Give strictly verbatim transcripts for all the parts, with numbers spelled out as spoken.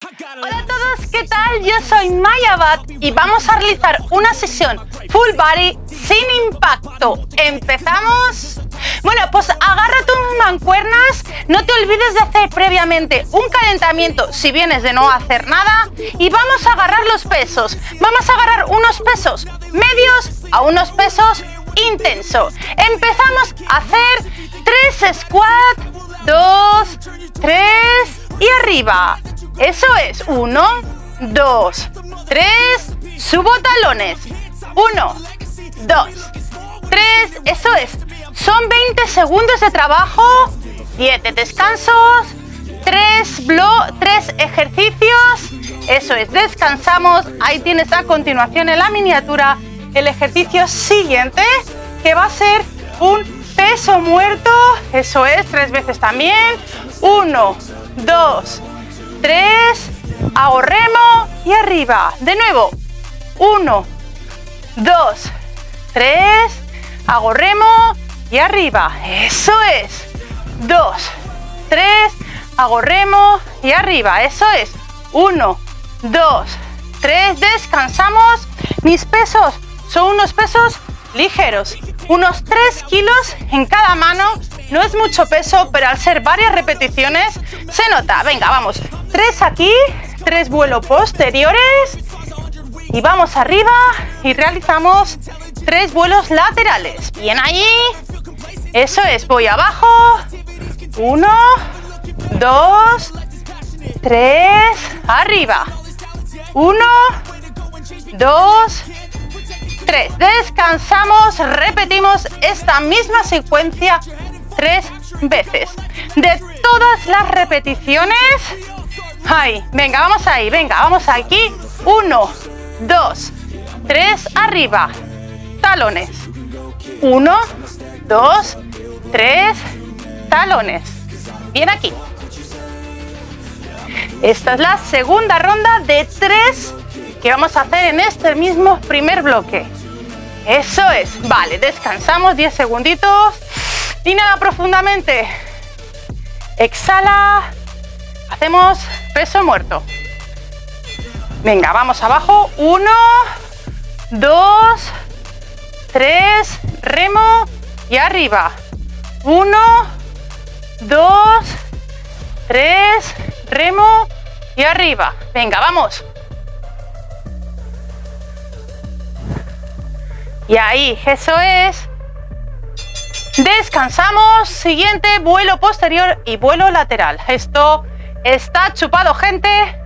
Hola a todos, ¿qué tal? Yo soy Maya Abad y vamos a realizar una sesión full body sin impacto. ¿Empezamos? Bueno, pues agarra tus mancuernas, no te olvides de hacer previamente un calentamiento si vienes de no hacer nada y vamos a agarrar los pesos. Vamos a agarrar unos pesos medios a unos pesos intensos. Empezamos a hacer tres squats, dos, tres y arriba. Eso es, uno, dos, tres, subo talones, uno, dos, tres, eso es, son veinte segundos de trabajo, siete descansos, tres, tres ejercicios, eso es, descansamos, ahí tienes a continuación en la miniatura el ejercicio siguiente, que va a ser un peso muerto, eso es, tres veces también, uno, dos, tres, hago remo y arriba, de nuevo, uno, dos, tres, hago remo y arriba, eso es, dos, tres, hago remo y arriba, eso es, uno, dos, tres, descansamos, mis pesos son unos pesos ligeros, unos tres kilos en cada mano, no es mucho peso, pero al ser varias repeticiones se nota. Venga, vamos, tres aquí, tres vuelos posteriores y vamos arriba y realizamos tres vuelos laterales. Bien ahí, eso es, voy abajo, uno, dos, tres, arriba, uno, dos, tres, descansamos, repetimos esta misma secuencia tres veces. De todas las repeticiones, ahí, venga, vamos ahí, venga, vamos aquí, uno, dos, tres, arriba, talones, uno, dos, tres, talones, bien aquí. Esta es la segunda ronda de tres que vamos a hacer en este mismo primer bloque. Eso es, vale, descansamos diez segunditos, inhala profundamente, exhala, hacemos peso muerto. Venga, vamos abajo, uno, dos, tres, remo y arriba, uno, dos, tres, remo y arriba. Venga, vamos. Y ahí, eso es. Descansamos. Siguiente, vuelo posterior y vuelo lateral. Esto está chupado, gente.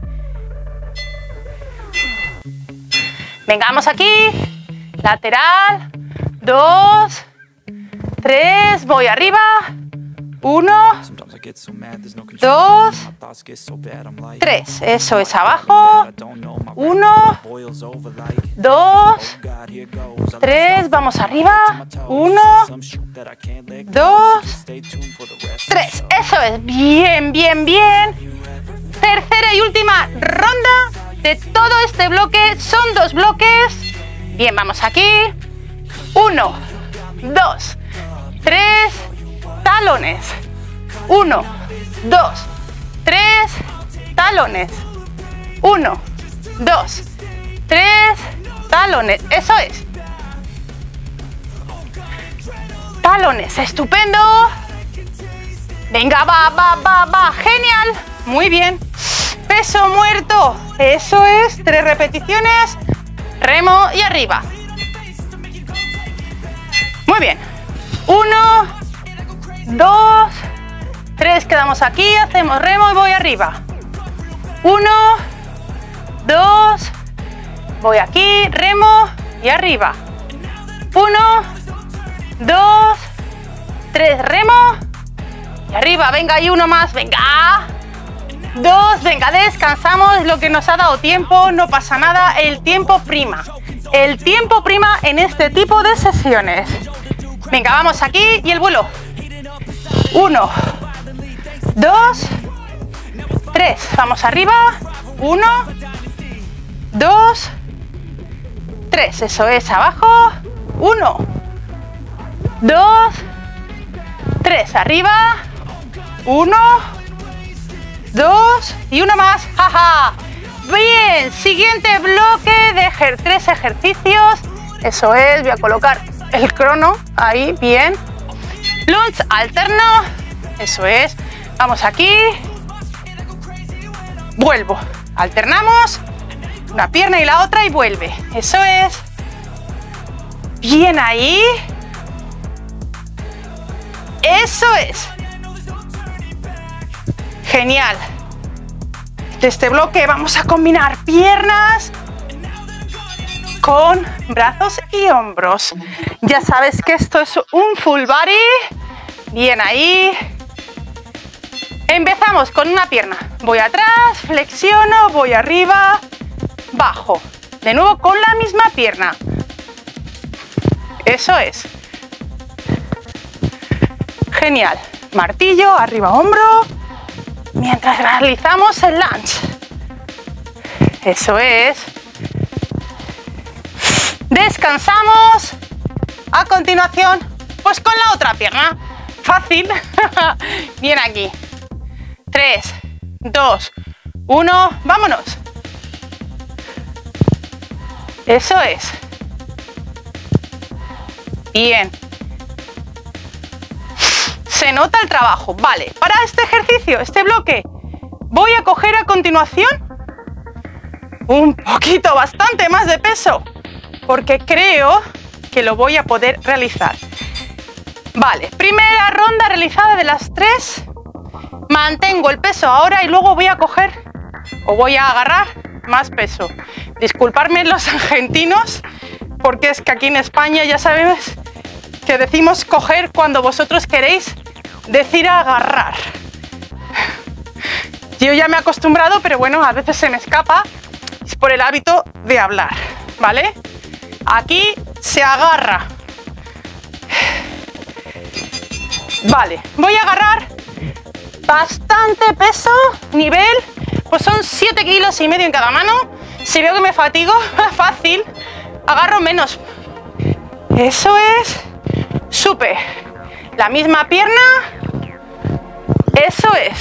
Venga, vamos aquí. Lateral. Dos. Tres. Voy arriba. Uno. Dos. Tres. Eso es abajo. Uno. Dos. Tres. Vamos arriba. Uno. Dos. Tres. Eso es. Bien, bien, bien. Tercera y última ronda de todo este bloque. Son dos bloques. Bien, vamos aquí. Uno. Dos. Tres. Talones. Uno, dos, tres, talones. Uno, dos, tres, talones. Eso es. Talones, estupendo. Venga, va, va, va, va. Genial. Muy bien. Peso muerto. Eso es. Tres repeticiones. Remo y arriba. Muy bien. Uno, dos, tres, quedamos aquí, hacemos remo y voy arriba. Uno, dos, voy aquí, remo y arriba. Uno, dos, tres, remo y arriba. Venga, y uno más, venga. Dos, venga, descansamos, lo que nos ha dado tiempo, no pasa nada, el tiempo prima. El tiempo prima en este tipo de sesiones. Venga, vamos aquí y el vuelo. Uno, dos, tres. Vamos arriba. Uno, dos, tres. Eso es, abajo. Uno, dos, tres. Arriba. Uno, dos y uno más. ¡Jaja! Bien, siguiente bloque de ejer tres ejercicios. Eso es, voy a colocar el crono ahí, bien. Lunge alterno. Eso es. Vamos aquí. Vuelvo. Alternamos. Una pierna y la otra y vuelve. Eso es. Bien ahí. Eso es. Genial. De este bloque vamos a combinar piernas con brazos y hombros. Ya sabes que esto es un full body. Bien ahí. Empezamos con una pierna. Voy atrás, flexiono, voy arriba, bajo. De nuevo con la misma pierna. Eso es. Genial. Martillo, arriba, hombro. Mientras realizamos el lunge. Eso es. Descansamos. A continuación, pues con la otra pierna. Fácil. Bien aquí. tres, dos, uno. Vámonos. Eso es. Bien. Se nota el trabajo. Vale, para este ejercicio, este bloque, voy a coger a continuación un poquito, bastante más de peso, porque creo que lo voy a poder realizar. Vale, primera ronda realizada de las tres. Mantengo el peso ahora y luego voy a coger o voy a agarrar más peso. Disculpadme los argentinos, porque es que aquí en España ya sabes que decimos coger cuando vosotros queréis decir agarrar. Yo ya me he acostumbrado, pero bueno, a veces se me escapa. Es por el hábito de hablar, ¿vale? Aquí se agarra. Vale, voy a agarrar bastante peso, nivel, pues son siete kilos y medio en cada mano. Si veo que me fatigo, fácil, agarro menos. Eso es. Súper. La misma pierna. Eso es.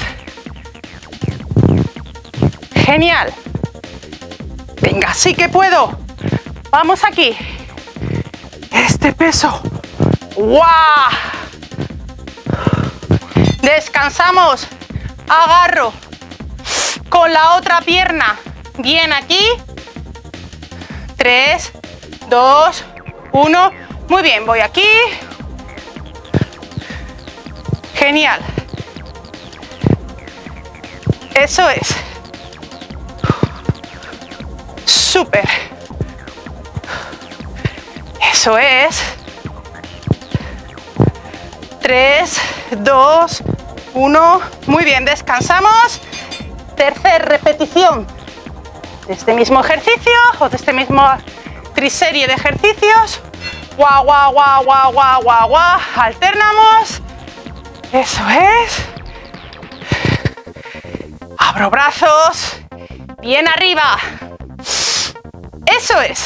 Genial. Venga, sí que puedo. Vamos aquí. Este peso. ¡Guau! Descansamos. Agarro con la otra pierna. Bien aquí. tres, dos, uno. Muy bien, voy aquí. Genial. Eso es. Súper. Eso es. tres, dos, uno. Muy bien, descansamos. Tercera repetición de este mismo ejercicio o de este mismo triserie de ejercicios. Guau, guau, guau, guau, guau, guau, guau. Alternamos. Eso es. Abro brazos. Bien arriba. Eso es.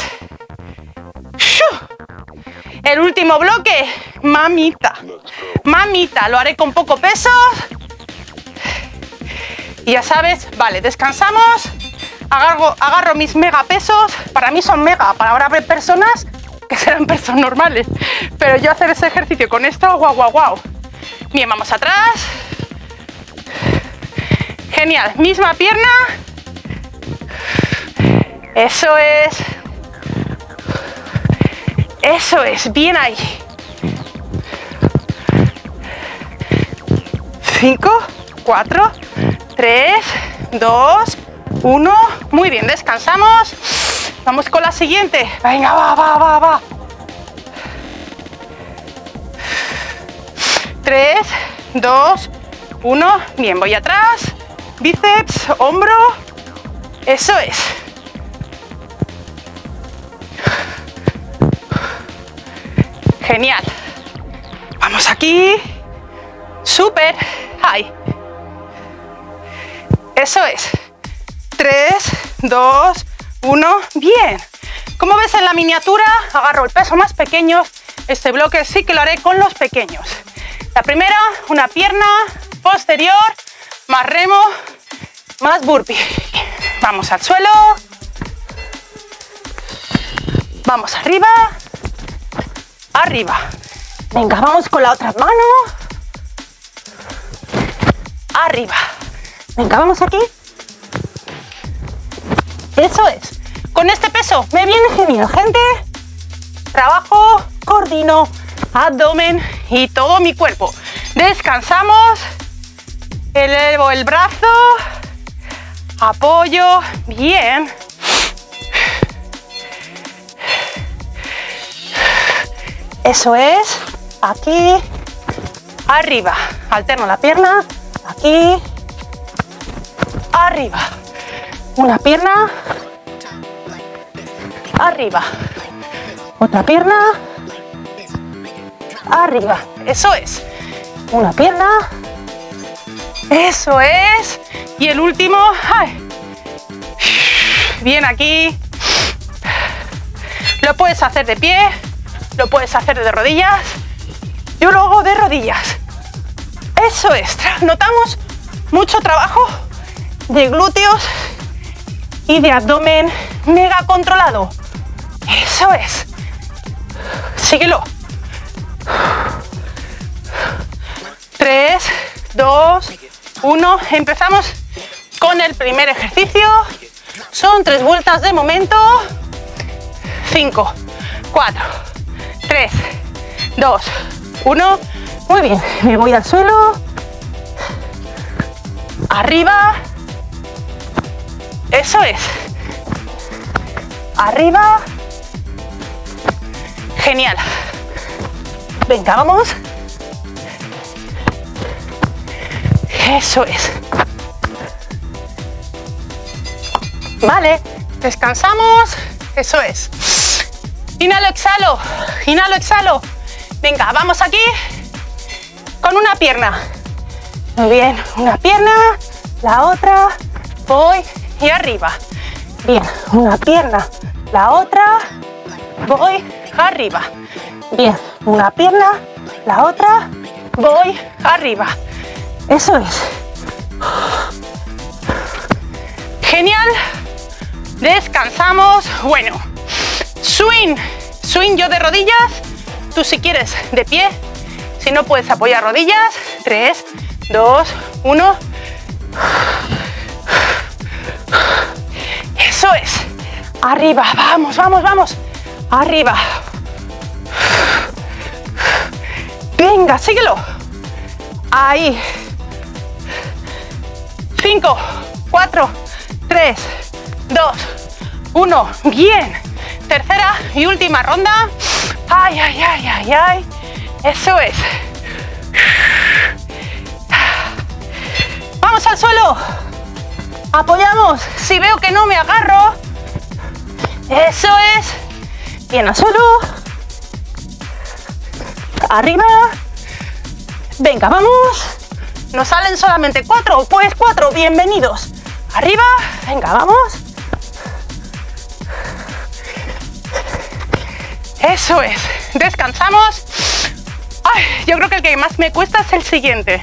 El último bloque. Mamita. Mamita. Lo haré con poco peso. Y ya sabes, vale, descansamos. Agarro, agarro mis mega pesos. Para mí son mega. Para ahora habrá personas que serán pesos normales. Pero yo hacer ese ejercicio con esto, guau, guau, guau. Bien, vamos atrás. Genial. Misma pierna. Eso es. Eso es. Bien ahí. cinco, cuatro, tres, dos, uno. Muy bien, descansamos. Vamos con la siguiente. Venga, va, va, va, va. tres, dos, uno. Bien, voy atrás. Bíceps, hombro. Eso es. Genial. Vamos aquí. Súper. Ahí. Eso es. tres, dos, uno. Bien. Como ves en la miniatura, agarro el peso más pequeño. Este bloque sí que lo haré con los pequeños. La primera, una pierna posterior, más remo. Más burpee. Vamos al suelo. Vamos arriba. Arriba. Venga, vamos con la otra mano. Arriba. Venga, vamos aquí. Eso es. Con este peso me viene genial, gente. Trabajo, coordino, abdomen y todo mi cuerpo. Descansamos. Elevo el brazo. Apoyo. Bien. Eso es. Aquí. Arriba. Alterno la pierna. Aquí. Arriba. Una pierna. Arriba. Otra pierna. Arriba. Eso es. Una pierna. Eso es. Y el último. Ay. Bien aquí. Lo puedes hacer de pie. Lo puedes hacer de rodillas. Yo lo hago de rodillas. Eso es. Notamos mucho trabajo de glúteos y de abdomen mega controlado. Eso es. Síguelo. tres, dos, uno. Empezamos con el primer ejercicio. Son tres vueltas de momento. cinco, cuatro, tres, dos, uno. Muy bien. Me voy al suelo. Arriba. Eso es. Arriba. Genial. Venga, vamos. Eso es. Vale. Descansamos. Eso es. Inhalo, exhalo. Inhalo, exhalo. Venga, vamos aquí. Con una pierna. Muy bien. Una pierna. La otra. Voy. Y arriba. Bien. Una pierna. La otra. Voy. Arriba. Bien. Una pierna. La otra. Voy. Arriba. Eso es. Genial. Descansamos. Bueno. Swing. Swing yo de rodillas. Tú si quieres de pie. Si no puedes apoyar rodillas. tres, dos, uno. Eso es. Arriba. Vamos, vamos, vamos. Arriba. Venga, síguelo. Ahí. cinco, cuatro, tres, dos, uno. Bien. Tercera y última ronda. Ay, ay, ay, ay, ay. Eso es. Vamos al suelo. Apoyamos. Si veo que no me agarro. Eso es. Bien al suelo. Arriba. Venga, vamos. Nos salen solamente cuatro. Pues cuatro. Bienvenidos. Arriba. Venga, vamos. Eso es. Descansamos. Ay, yo creo que el que más me cuesta es el siguiente.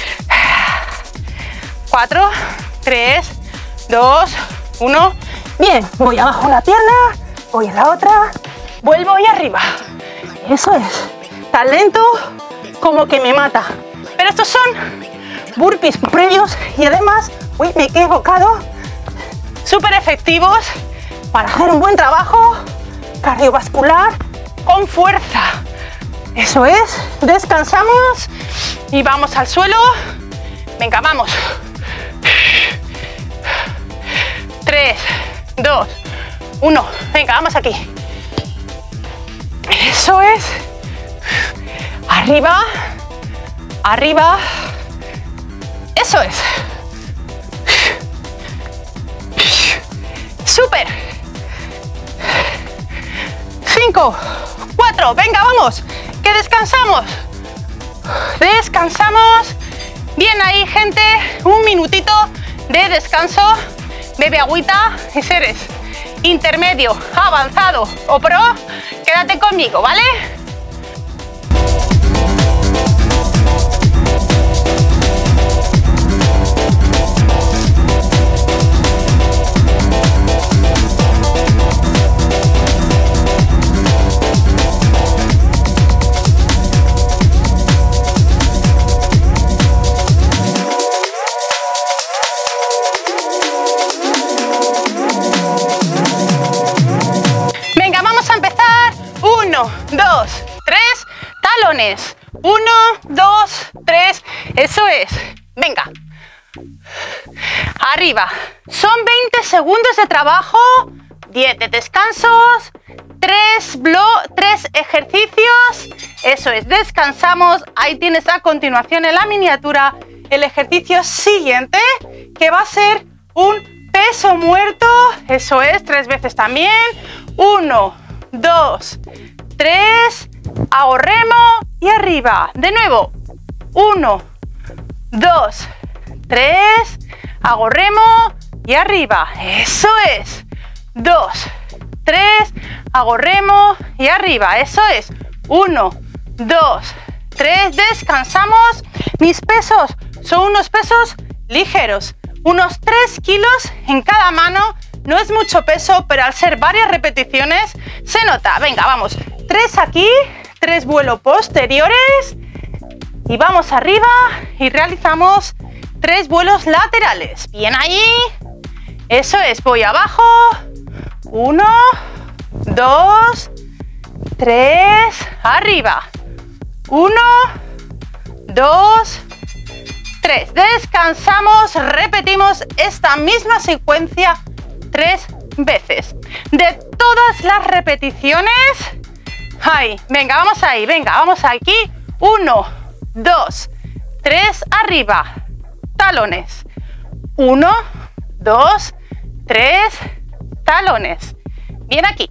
cuatro, tres, dos, uno. Bien, voy abajo la pierna, voy a la otra, vuelvo y arriba. Eso es. Tan lento como que me mata. Pero estos son burpees previos y además, uy, me he equivocado, súper efectivos para hacer un buen trabajo cardiovascular con fuerza. Eso es. Descansamos y vamos al suelo. Venga, vamos. tres, dos, uno. Venga, vamos aquí. Eso es. Arriba. Arriba. Eso es. Súper. cinco, cuatro. Venga, vamos. Que descansamos. Descansamos. Bien ahí, gente. Un minutito de descanso. Bebe agüita y si eres intermedio, avanzado o pro, quédate conmigo, ¿vale? dos, tres, talones. Uno, dos, tres, eso es. Venga. Arriba. Son veinte segundos de trabajo, diez de descansos, tres, tres ejercicios. Eso es, descansamos. Ahí tienes a continuación en la miniatura el ejercicio siguiente, que va a ser un peso muerto. Eso es, tres veces también. Uno, dos, tres, hago remo y arriba. De nuevo, uno, dos, tres, hago remo y arriba. Eso es. Dos, tres, hago remo y arriba. Eso es. Uno, dos, tres, descansamos. Mis pesos son unos pesos ligeros. Unos tres kilos en cada mano. No es mucho peso, pero al ser varias repeticiones se nota. Venga, vamos. Tres aquí, tres vuelos posteriores. Y vamos arriba y realizamos tres vuelos laterales. Bien ahí. Eso es, voy abajo. Uno, dos, tres, arriba. Uno, dos, tres. Descansamos, repetimos esta misma secuencia tres veces. De todas las repeticiones, ahí, venga, vamos ahí, venga, vamos aquí. Uno, dos, tres, arriba. Talones. Uno, dos, tres, talones. Bien aquí.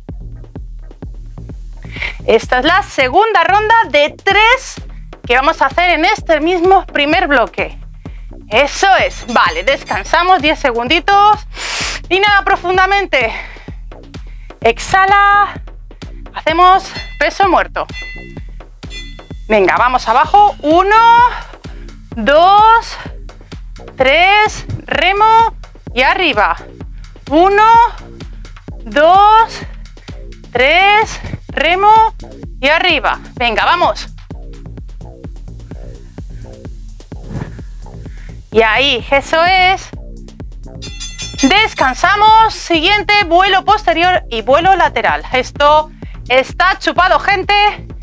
Esta es la segunda ronda de tres que vamos a hacer en este mismo primer bloque. Eso es. Vale, descansamos diez segunditos. Inhala profundamente. Exhala. Hacemos peso muerto. Venga, vamos abajo. Uno, dos, tres, remo y arriba. Uno, dos, tres, remo y arriba. Venga, vamos. Y ahí, eso es. Descansamos. Siguiente, vuelo posterior y vuelo lateral. Esto está chupado, gente.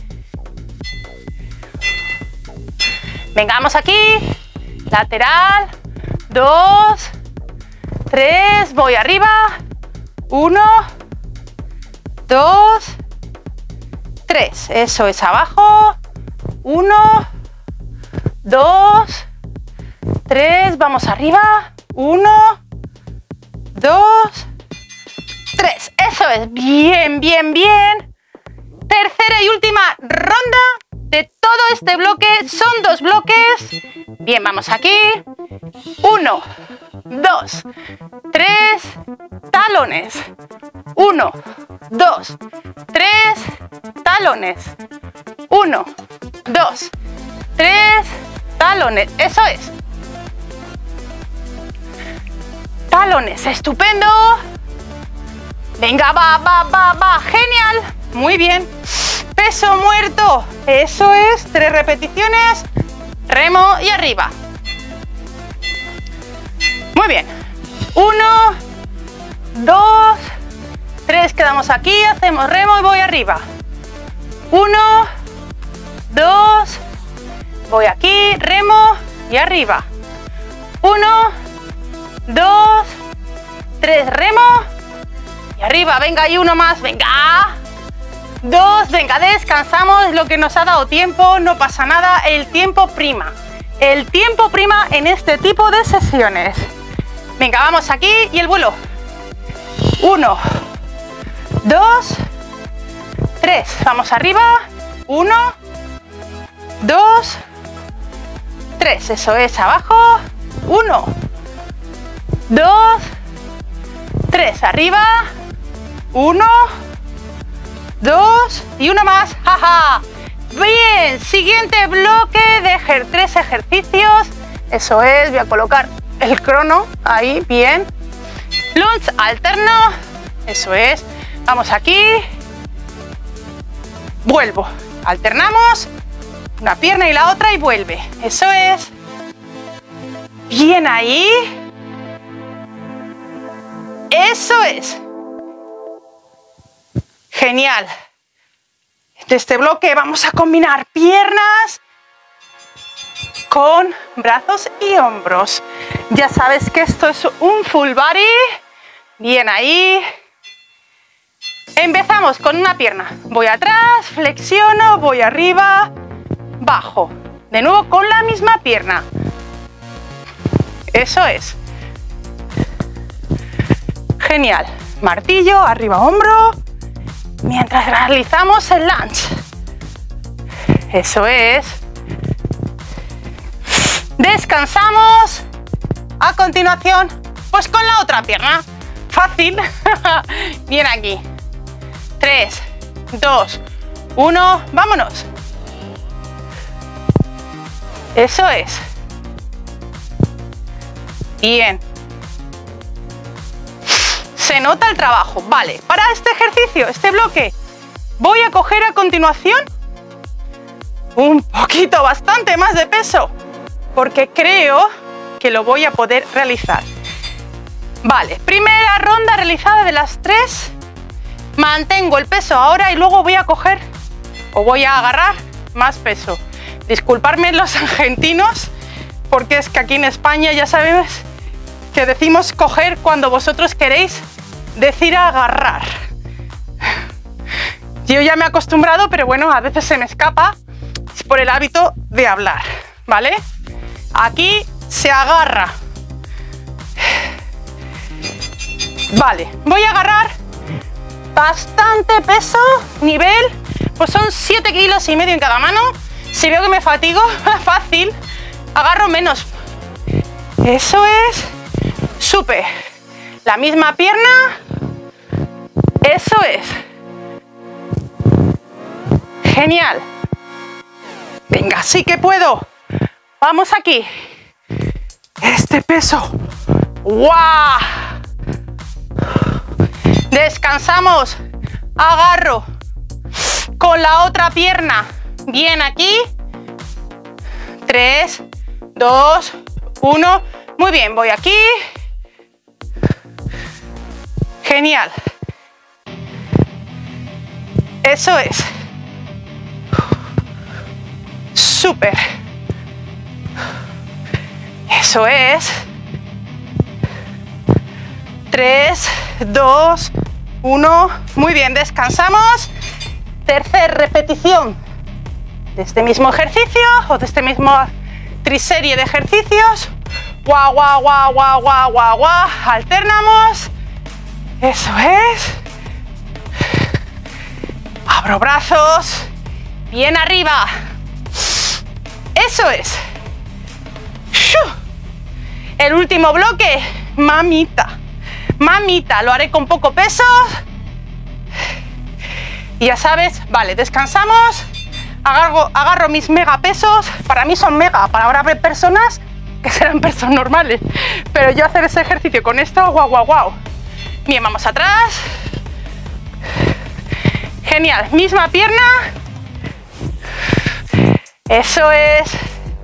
Venga, vamos aquí. Lateral. Dos. Tres. Voy arriba. Uno. Dos. Tres. Eso es abajo. Uno. Dos. Tres. Vamos arriba. Uno. Dos. Tres. Eso es. Bien, bien, bien. Tercera y última ronda de todo este bloque. Son dos bloques. Bien, vamos aquí. Uno, dos, tres, talones. Uno, dos, tres, talones. Uno, dos, tres, talones. Eso es. Talones. Estupendo. Venga, va, va, va, va. Genial. Muy bien. Peso muerto. Eso es. Tres repeticiones. Remo y arriba. Muy bien. Uno, dos, tres. Quedamos aquí. Hacemos remo y voy arriba. Uno, dos. Voy aquí. Remo y arriba. Uno, dos, tres. Remo y arriba. Venga, y uno más. Venga. Dos, venga, descansamos lo que nos ha dado tiempo, no pasa nada, el tiempo prima. El tiempo prima en este tipo de sesiones. Venga, vamos aquí y el vuelo. Uno, dos, tres. Vamos arriba. Uno, dos, tres. Eso es, abajo. Uno, dos, tres. Arriba. Uno, dos y uno más. ¡Jaja! Bien, siguiente bloque de ejer tres ejercicios. Eso es, voy a colocar el crono ahí, bien. Lunge alterno. Eso es. Vamos aquí. Vuelvo. Alternamos. Una pierna y la otra y vuelve. Eso es. Bien ahí. Eso es. Genial. De este bloque vamos a combinar piernas con brazos y hombros. Ya sabes que esto es un full body. Bien ahí. Empezamos con una pierna. Voy atrás, flexiono, voy arriba, bajo. De nuevo con la misma pierna. Eso es. Genial. Martillo, arriba, hombro. Mientras realizamos el lunge. Eso es. Descansamos. A continuación, pues con la otra pierna. Fácil. Bien aquí. tres, dos, uno. Vámonos. Eso es. Bien. Se nota el trabajo. Vale, para este ejercicio, este bloque, voy a coger a continuación un poquito, bastante más de peso, porque creo que lo voy a poder realizar. Vale, primera ronda realizada de las tres. Mantengo el peso ahora y luego voy a coger o voy a agarrar más peso. Disculpadme los argentinos, porque es que aquí en España ya sabemos que decimos coger cuando vosotros queréis decir agarrar. Yo ya me he acostumbrado, pero bueno, a veces se me escapa por el hábito de hablar, ¿vale? Aquí se agarra. Vale, voy a agarrar bastante peso, nivel, pues son siete kilos y medio en cada mano. Si veo que me fatigo, fácil, agarro menos. Eso es. Súper. La misma pierna. Eso es. Genial. Venga, sí que puedo. Vamos aquí. Este peso. ¡Guau! Descansamos. Agarro con la otra pierna. Bien aquí. tres, dos, uno. Muy bien, voy aquí. Genial. Eso es. Súper. Eso es. tres, dos, uno. Muy bien, descansamos. Tercer repetición de este mismo ejercicio o de este mismo triserie de ejercicios. Guau, guau, guau, guau, guau, guau, guau. Alternamos. Eso es. Abro brazos. Bien arriba. Eso es. El último bloque. Mamita. Mamita. Lo haré con poco peso. Y ya sabes, vale, descansamos. Agarro, agarro mis mega pesos. Para mí son mega. Para ahora habrá personas que serán pesos normales. Pero yo hacer ese ejercicio con esto, guau, guau, guau. Bien, vamos atrás. Genial. Misma pierna. Eso es.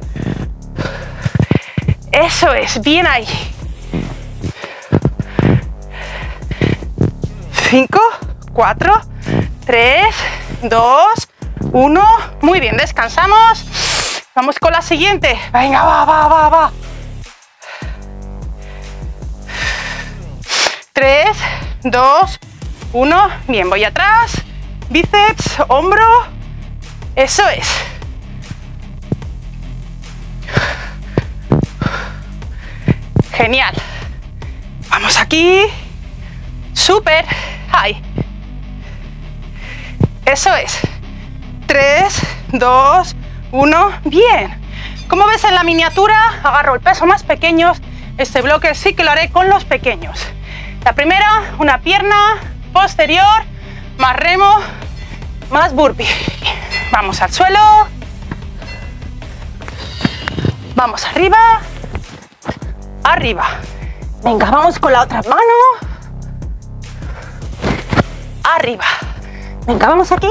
Eso es. Bien ahí. cinco, cuatro, tres, dos, uno. Muy bien, descansamos. Vamos con la siguiente. Venga, va, va, va, va. tres, dos, uno. Bien, voy atrás. Bíceps, hombro. Eso es. Genial. Vamos aquí. Súper. Ahí. Eso es. tres, dos, uno. Bien. Como ves en la miniatura, agarro el peso más pequeño. Este bloque sí que lo haré con los pequeños. La primera, una pierna posterior, más remo, más burpee. Vamos al suelo. Vamos arriba. Arriba. Venga, vamos con la otra mano. Arriba. Venga, vamos aquí.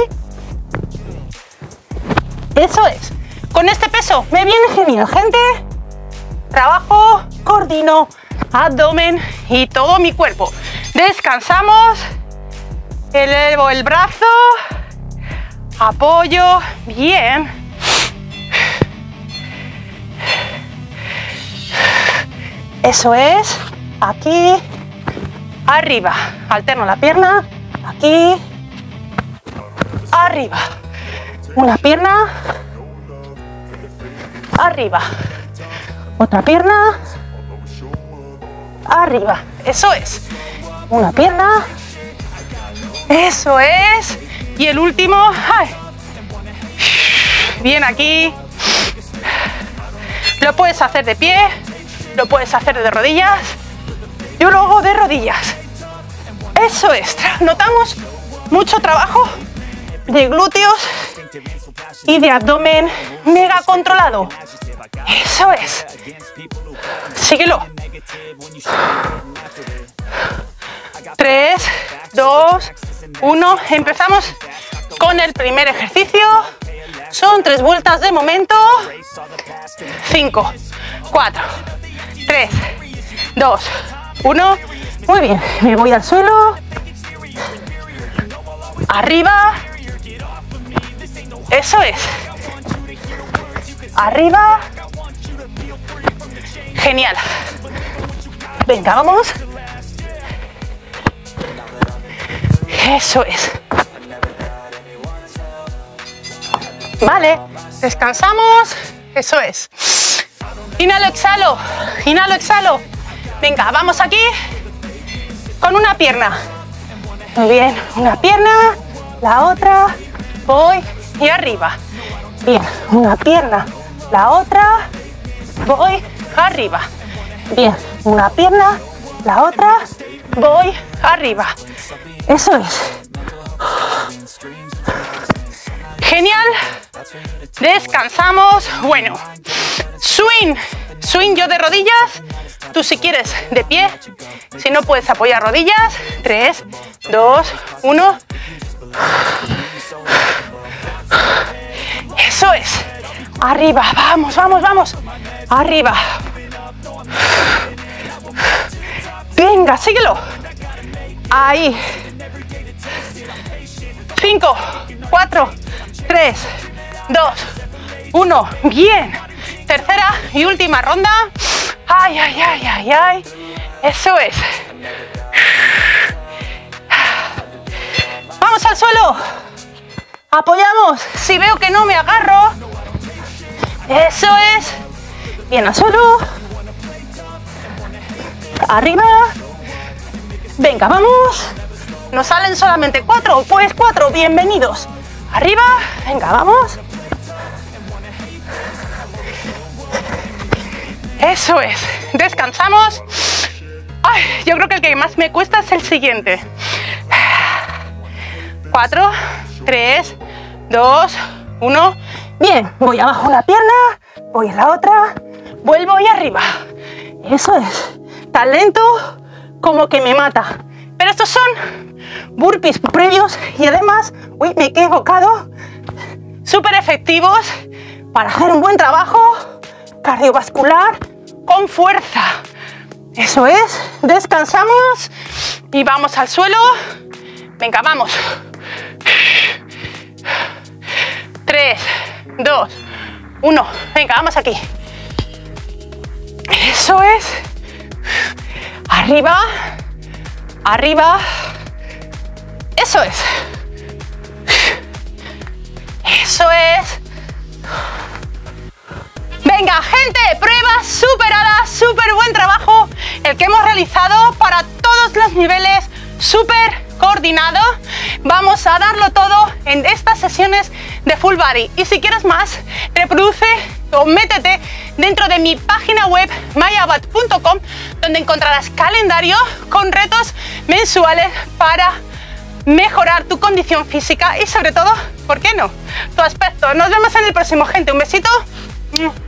Eso es. Con este peso me viene genial, gente. Trabajo, coordino abdomen y todo mi cuerpo. Descansamos. Elevo el brazo. apoyo, bien. Eso es, aquí, arriba, alterno la pierna, aquí, arriba, una pierna, arriba, otra pierna, arriba, eso es, una pierna, eso es, y el último, ¡ay! Bien aquí, lo puedes hacer de pie, lo puedes hacer de rodillas, yo lo hago de rodillas, eso es, notamos mucho trabajo de glúteos y de abdomen mega controlado, eso es, síguelo, tres, dos, uno, empezamos con el primer ejercicio, son tres vueltas de momento, cinco, cuatro, tres, dos, uno, muy bien, me voy al suelo, arriba, eso es, arriba, genial, venga, vamos, eso es, vale, descansamos, eso es. Inhalo, exhalo, inhalo, exhalo. Venga, vamos aquí con una pierna. Muy bien, una pierna, la otra, voy y arriba. Bien, una pierna, la otra, voy arriba. Bien, una pierna, la otra, voy arriba. Eso es. Genial. Descansamos. Bueno, swing, swing yo de rodillas, tú si quieres de pie, si no puedes apoyar rodillas, tres, dos, uno, eso es, arriba, vamos, vamos, vamos, arriba, venga, síguelo, ahí, cinco, cuatro, tres, dos, uno, bien, tercera y última ronda, ay, ay, ay, ay, ay, eso es, vamos al suelo, apoyamos, si veo que no me agarro, eso es, bien al suelo, arriba, venga, vamos, nos salen solamente cuatro, pues cuatro, bienvenidos, arriba, venga, vamos, eso es, descansamos. Ay, yo creo que el que más me cuesta es el siguiente. cuatro, tres, dos, uno. Bien, voy abajo la pierna, voy a la otra, vuelvo y arriba. Eso es, tan lento como que me mata. Pero estos son burpees previos y además, uy, me he equivocado, súper efectivos para hacer un buen trabajo cardiovascular con fuerza. Eso es, descansamos y vamos al suelo. Venga, vamos. tres, dos, uno. Venga, vamos aquí. Eso es. Arriba, arriba. Eso es. Eso es. Venga, gente, prueba superada, súper buen trabajo el que hemos realizado para todos los niveles, súper coordinado. Vamos a darlo todo en estas sesiones de full body y si quieres más, reproduce o métete dentro de mi página web mayabat punto com, donde encontrarás calendario con retos mensuales para mejorar tu condición física y sobre todo, ¿por qué no?, tu aspecto. Nos vemos en el próximo, gente, un besito.